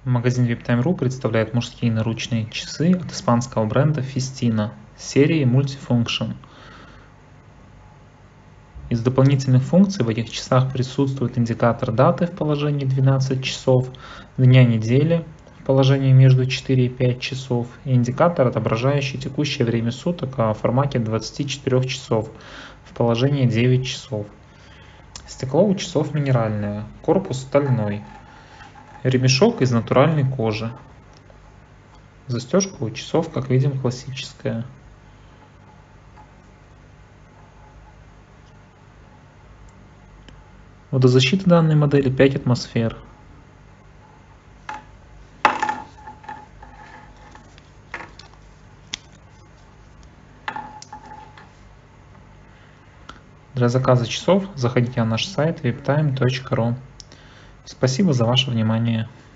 Магазин VIPTime.ru представляет мужские наручные часы от испанского бренда Festina серии Multifunction. Из дополнительных функций в этих часах присутствует индикатор даты в положении 12 часов, дня недели в положении между 4 и 5 часов и индикатор, отображающий текущее время суток в формате 24 часов в положении 9 часов. Стекло у часов минеральное, корпус стальной. Ремешок из натуральной кожи. Застежка у часов, как видим, классическая. Водозащита данной модели 5 атмосфер. Для заказа часов заходите на наш сайт viptime.ru. Спасибо за ваше внимание.